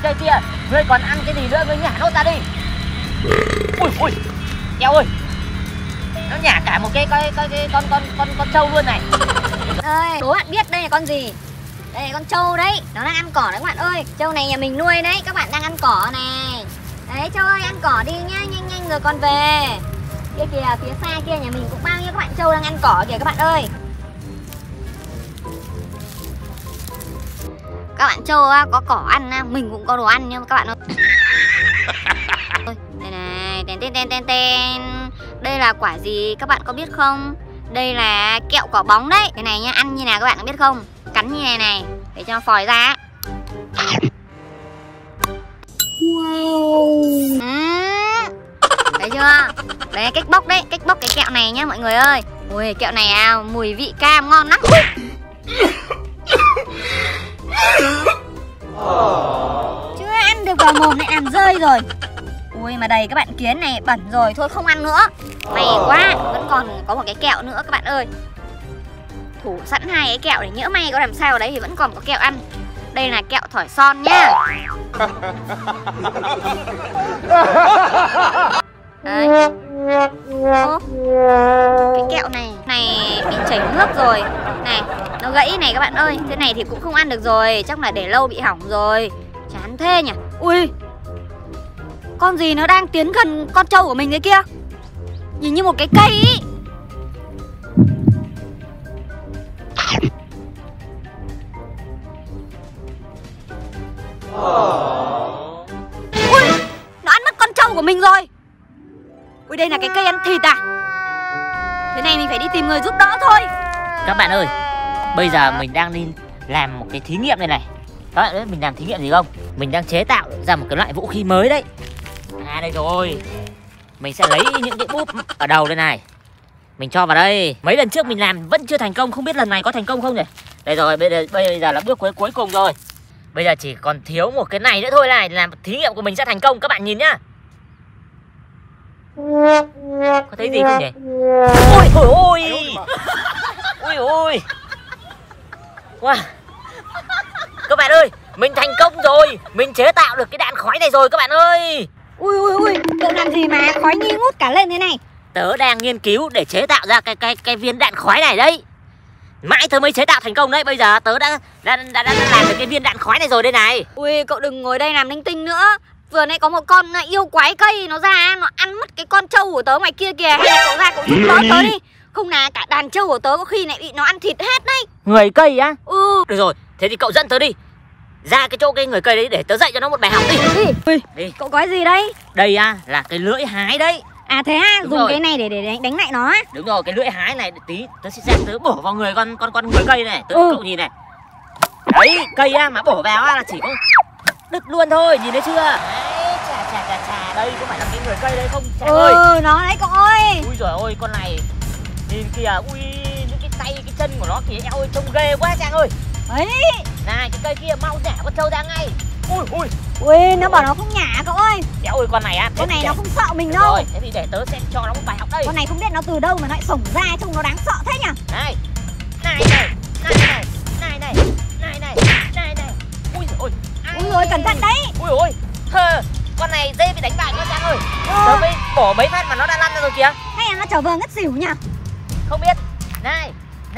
Chơi kia, ngươi còn ăn cái gì nữa, ngươi nhả nốt ra đi. Ui, eo ơi, nó nhả cả một cái con trâu luôn này. Ơi, đố bạn biết đây là con gì? Đây là con trâu đấy, nó đang ăn cỏ đấy các bạn ơi. Trâu này nhà mình nuôi đấy, các bạn đang ăn cỏ này. Đấy, trâu ơi ăn cỏ đi nhá, nhanh rồi con về. Kia kìa, phía xa kia nhà mình cũng bao nhiêu các bạn trâu đang ăn cỏ kìa các bạn ơi. Các bạn trâu có cỏ ăn, mình cũng có đồ ăn nhưng mà các bạn ơi. Đây này, tên. Đây là quả gì các bạn có biết không? Đây là kẹo quả bóng đấy. Cái này nhá, ăn như nào các bạn có biết không? Cắn như này để cho nó phòi ra. Wow. Thấy chưa? Đấy, cách bóc đấy, cách bóc cái kẹo này nhá mọi người ơi. Ui, kẹo này mùi vị cam ngon lắm. Chưa ăn được vào mồm lại làm rơi rồi. Ui mà đầy các bạn kiến này, bẩn rồi, thôi không ăn nữa. May quá, vẫn còn có một cái kẹo nữa các bạn ơi. Thủ sẵn 2 cái kẹo để nhỡ may có làm sao ở đấy thì vẫn còn có kẹo ăn. Đây là kẹo thỏi son nhá. Đấy. Ô, cái kẹo này bị chảy nước rồi. Này, nó gãy này các bạn ơi. Thế này thì cũng không ăn được rồi, chắc là để lâu bị hỏng rồi. Chán thế nhỉ. Ui, con gì nó đang tiến gần con trâu của mình thế kia. Nhìn như một cái cây ý. Ui, nó ăn mất con trâu của mình rồi. Ui, đây là cái cây ăn thịt à? Thế này mình phải đi tìm người giúp đỡ thôi. Các bạn ơi, bây giờ mình đang đi làm một cái thí nghiệm này này. Các bạn biết mình làm thí nghiệm gì không? Mình đang chế tạo ra một cái loại vũ khí mới đấy. Đây rồi. Mình sẽ lấy những cái búp ở đầu đây này, mình cho vào đây. Mấy lần trước mình làm vẫn chưa thành công, không biết lần này có thành công không nhỉ? Đây rồi, bây giờ là bước cuối cùng rồi. Bây giờ chỉ còn thiếu một cái này nữa thôi này, làm thí nghiệm của mình sẽ thành công. Các bạn nhìn nhá. Có thấy gì không nhỉ? Ui. Wow. Các bạn ơi, mình thành công rồi. Mình chế tạo được cái đạn khói này rồi các bạn ơi. Ui, cậu làm gì mà khói nghi ngút cả lên thế này? Tớ đang nghiên cứu để chế tạo ra cái viên đạn khói này đấy. Mãi tớ mới chế tạo thành công đấy. Bây giờ tớ đã làm được cái viên đạn khói này rồi đây này. Ui, cậu đừng ngồi đây làm linh tinh nữa. Vừa nãy có một con yêu quái cây nó ra, nó ăn mất cái con trâu của tớ ngoài kia kìa. Hay là cậu ra cậu giúp đỡ tớ đi. Không là cả đàn trâu của tớ có khi lại bị nó ăn thịt hết đấy. Người cây á? Được rồi, thế thì cậu dẫn tớ đi ra cái chỗ cái người cây đấy để tớ dạy cho nó một bài học đi. Đi. Cậu có cái gì đấy? Đây là cái lưỡi hái đấy. À thế á, dùng cái này để đánh lại nó á? Đúng rồi, cái lưỡi hái này tí tớ sẽ ra tớ bổ vào người con người cây này. Cậu nhìn này. Đấy, cây mà bổ vào là chỉ có đứt luôn thôi, nhìn thấy chưa? Đấy, chà, đây có phải là cái người cây đấy không Trang ơi? Nó đấy cậu ơi. Ui giời ơi, con này nhìn kìa, ui những cái tay cái chân của nó kìa, eo ơi trông ghê quá Trang ơi. Đấy. Này, cái cây kia mau nhả con trâu ra ngay. Ui, nó bảo nó không nhả cậu ơi. Eo ơi, con này con này nó không sợ mình đâu. Rồi, thế thì để tớ sẽ cho nó một bài học đây. Con này không biết nó từ đâu mà nó lại sổng ra, trông nó đáng sợ thế nhỉ. Này. Ui ôi, cẩn thận đấy. Ui, con này dễ bị đánh bại quá Trang ơi. Tớ mới bổ mấy phát mà nó đã lăn ra rồi kìa. Hay là nó trở vừa ngất xỉu nhỉ? Không biết. Này.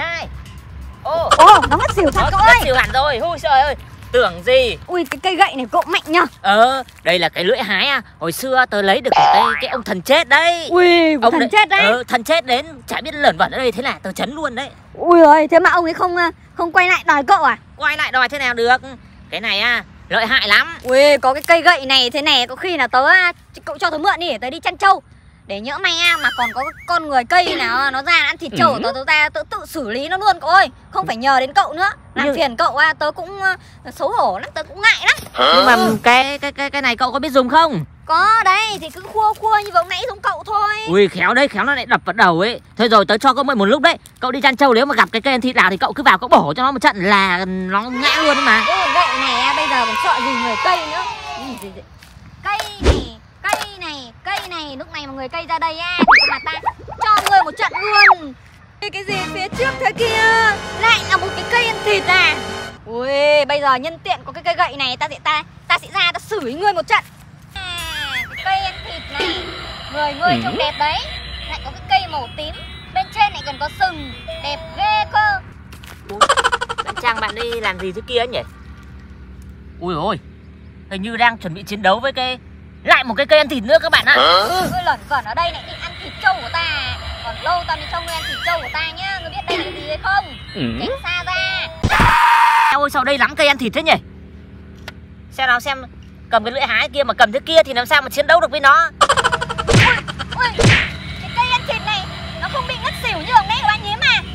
Nó ngất xỉu thật cậu ơi. Ngất xỉu hẳn rồi, ui trời ơi. Tưởng gì. Ui, cái cây gậy này cậu mạnh nhá. Đây là cái lưỡi hái Hồi xưa tớ lấy được cái ông thần chết đấy. Ui, ông thần chết đấy. Thần chết đến chả biết lởn vởn ở đây, thế là tớ chấn luôn đấy. Ui ơi, thế mà ông ấy không quay lại đòi cậu à? Quay lại đòi thế nào được. Cái này lợi hại lắm. Ui, có cái cây gậy này thế này có khi là cậu cho tớ mượn đi để tớ đi chăn trâu. Để nhỡ may mà còn có con người cây nào nó ra ăn thịt trâu của tớ tự xử lý nó luôn cậu ơi. Không phải nhờ đến cậu nữa. Làm phiền cậu tớ cũng xấu hổ lắm, tớ cũng ngại lắm. Nhưng mà cái này cậu có biết dùng không? Có đấy, thì cứ khua như vừa nãy giống cậu thôi. Ui khéo đấy, khéo nó lại đập vào đầu ấy. Thôi rồi tớ cho cậu mượn một lúc đấy. Cậu đi chăn trâu nếu mà gặp cái cây ăn thịt nào thì cậu cứ vào cậu bổ cho nó một trận là nó ngã luôn đấy mà. Cái gậy này bây giờ còn sợ gì người cây nữa. Cây này lúc này mà người cây ra đây thì mà ta cho người một trận luôn. Cái gì phía trước thế kia lại là một cái cây ăn thịt à? Ui, bây giờ nhân tiện có cái cây gậy này ta sẽ ra ta chửi ngươi một trận. Cái cây ăn thịt này, người ngươi trông đẹp đấy. Lại có cái cây màu tím, bên trên lại còn có sừng, đẹp ghê cơ. Bạn Trang bạn đi làm gì thế kia nhỉ? Ui ôi, hình như đang chuẩn bị chiến đấu với lại một cái cây ăn thịt nữa các bạn ạ. Ngươi lẩn cẩn ở đây lại định ăn thịt trâu của ta. Còn lâu tao mới cho ngươi ăn thịt trâu của ta nhá. Ngươi biết đây là gì hay không? Tránh xa ra. Ôi sao đây lắm cây ăn thịt thế nhỉ? Xem nào xem, cầm cái lưỡi hái kia mà cầm thế kia thì làm sao mà chiến đấu được với nó? Ui, cái cây ăn thịt này nó không bị ngất xỉu như ở nãy của anh nhím mà.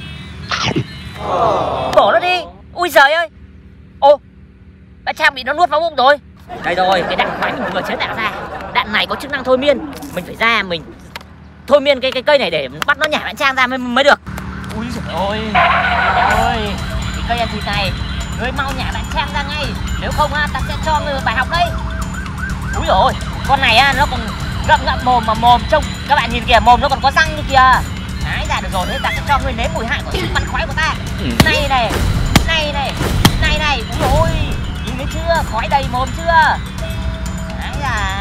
Bỏ nó đi. Ui giời ơi. Ô, bạn Trang bị nó nuốt vào bụng rồi. Đây rồi, cái đạn khoái mình vừa chế tạo ra. Đạn này có chức năng thôi miên. Mình phải ra mình thôi miên cái cây này để bắt nó nhả bạn Trang ra mới được. Ui giời ơi. Ơi, cái cây ăn thịt này ngươi mau nhả bạn Trang ra ngay. Nếu không ta sẽ cho ngươi một bài học đấy. Úi dồi ôi, con này nó còn ngậm mồm mà mồm trông. Các bạn nhìn kìa, mồm nó còn có răng như kìa. Hái ra được rồi, thế ta sẽ cho ngươi nếm mùi hại của sự bắn khói của ta. Này này, này này, này này. Úi dồi ôi, nhìn thấy chưa, khói đầy mồm chưa. Hái ra.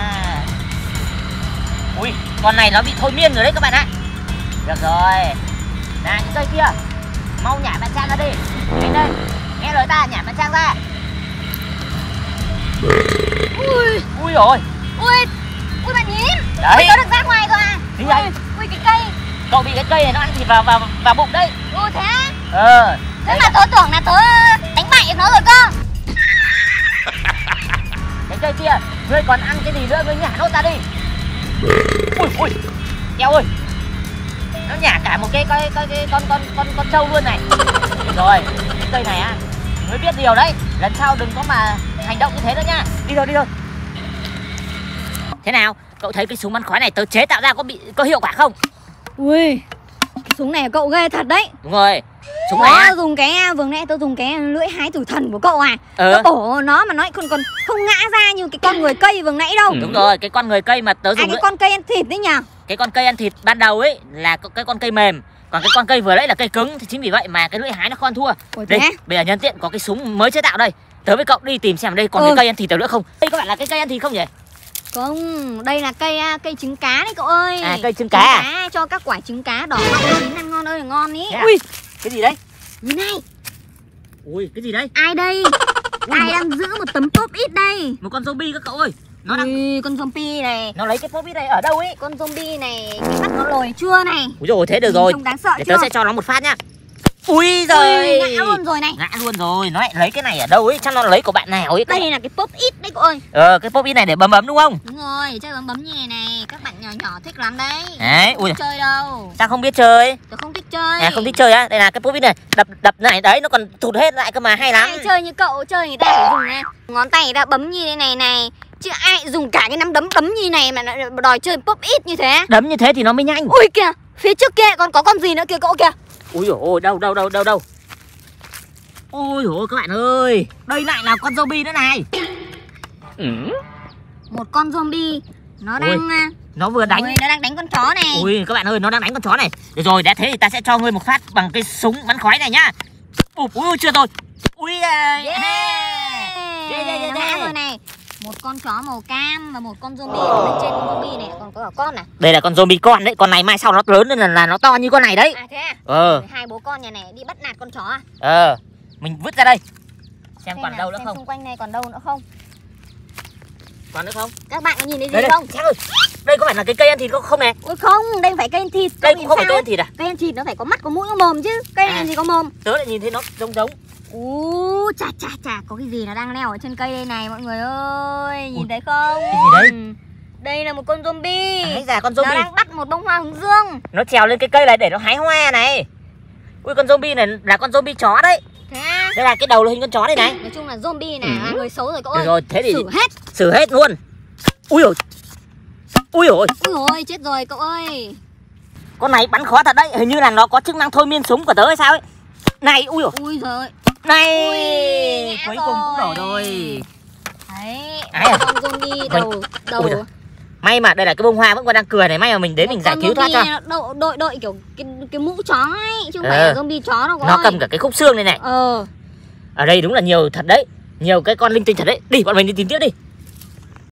Ui, con này nó bị thôi miên rồi đấy các bạn ạ. Được rồi. Nào những cây kia, mau nhả bạn Trang ra đi. Đến đây, nghe lời ta, nhả bạn Trang ra. Ui rồi. Ui bạn nhím. Đấy. Tớ được ra ngoài rồi à? Gì vậy? Ui cái cây. Cậu bị cái cây này nó ăn thịt vào bụng đấy. Ui thế á? Thế mà tớ tưởng là tớ đánh bại được nó rồi cơ. Cái cây kia, ngươi còn ăn cái gì nữa, ngươi nhả nốt ra đi. Ui, eo ơi. Nó nhả cả một cái con trâu luôn này. Được rồi, cái cây này ngươi biết điều đấy. Lần sau đừng có mà hành động như thế nữa nha. Đi thôi. Thế nào? Cậu thấy cái súng bắn khói này tớ chế tạo ra có hiệu quả không? Ui, cái súng này cậu ghê thật đấy. Đúng rồi. Súng này dùng cái vừa nãy tớ dùng cái lưỡi hái tử thần của cậu à. Tớ bổ nó mà nó còn không ngã ra như cái con người cây vừa nãy đâu. Đúng rồi, cái con người cây mà tớ dùng cái con cây ăn thịt đấy nhỉ? Cái con cây ăn thịt ban đầu ấy là cái con cây mềm, còn cái con cây vừa nãy là cây cứng, thì chính vì vậy mà cái lưỡi hái nó không ăn thua. Đây, bây giờ nhân tiện có cái súng mới chế tạo đây. Tớ với cậu đi tìm xem đây còn cái cây ăn thịt nào nữa không. Đây có phải là cái cây ăn thịt không nhỉ? Không, đây là cây trứng cá đấy cậu ơi. À, cây trứng cá cho các quả trứng cá đỏ chín ăn ngon ơi là ngon ý. Ui, cái gì đấy? Nhìn này. Ui, cái gì đấy? Ai đây? Ai đang giữ một tấm pop ít đây? Một con zombie các cậu ơi. Nó con zombie này. Nó lấy cái pop ít này ở đâu ấy? Con zombie này, cái mắt nó lồi chưa này. Úi dồi, thế được rồi. Trông đáng sợ để tớ sẽ cho nó một phát nhá. Ui giời, ngã luôn rồi này. Ngã luôn rồi, nó lại lấy cái này ở đâu ấy? Chắc nó lấy của bạn nào ấy. Đây là cái pop ít đấy cậu ơi. Cái pop ít này để bấm đúng không? Đúng rồi, chơi bấm như này. Các bạn nhỏ thích lắm đấy. Đấy, ui. Không chơi đâu. Sao không biết chơi? Tôi không thích chơi. Không thích chơi á? Đây là cái pop ít này, đập này đấy, nó còn thụt hết lại cơ mà, hay lắm. Ai chơi như cậu, chơi người ta phải dùng này. Ngón tay người ta bấm như thế này này. Chứ ai dùng cả cái nắm đấm như này mà đòi chơi pop ít như thế. Đấm như thế thì nó mới nhanh. Ui kìa, phía trước kia còn có con gì nữa kìa cậu kìa. Ui dồi ôi, đâu. Ôi dồi ôi các bạn ơi, đây lại là con zombie nữa này. Một con zombie. Nó vừa đánh. Nó đang đánh con chó này. Ui các bạn ơi, nó đang đánh con chó này. Được rồi, đã thế thì ta sẽ cho ngươi một phát bằng cái súng bắn khói này nhá. Ui chưa rồi. Ui nó ngã rồi này. Một con chó màu cam và một con zombie ở bên trên con zombie này còn có con này. Đây là con zombie con đấy, con này mai sau nó lớn nên là nó to như con này đấy. À thế à? Hai bố con nhà này đi bắt nạt con chó à? Mình vứt ra đây. Xem còn đâu nữa không? Xung quanh này còn đâu nữa không? Còn nữa không? Các bạn có nhìn thấy gì không? Trang ơi, đây có phải là cái cây ăn thịt không này? Ôi không, đây phải cây ăn thịt. Đây cũng không phải cây ăn thịt à? Cây ăn thịt nó phải có mắt, có mũi, có mồm chứ. Cây này gì có mồm? Tớ lại nhìn thấy nó giống. Chà, có cái gì nó đang leo ở trên cây đây này mọi người ơi. Nhìn thấy không? Cái gì đấy? Đây là một con zombie. Hãy ra con zombie. Nó đang bắt một bông hoa hướng dương. Nó trèo lên cái cây này để nó hái hoa này. Ui, con zombie này là con zombie chó đấy. Thế à? Đây là cái đầu là hình con chó này này. Nói chung là zombie này là người xấu rồi cậu ơi. Được rồi, thế thì xử hết luôn. Ui ôi, chết rồi cậu ơi. con này bắn khó thật đấy, hình như là nó có chức năng thôi miên súng của tớ hay sao ấy. Này, ui giời. Này, cuối cùng cũng đổ rồi. Đấy, con zombie đầu. May mà đây là cái bông hoa vẫn còn đang cười này, may mà mình đến mình giải cứu thoát cho. Đội kiểu cái mũ chó ấy, chứ không phải là zombie chó đâu. Nó cầm cả cái khúc xương này này. Ở đây đúng là nhiều thật đấy, nhiều cái con linh tinh thật đấy. Đi, bọn mình đi tìm tiếp đi.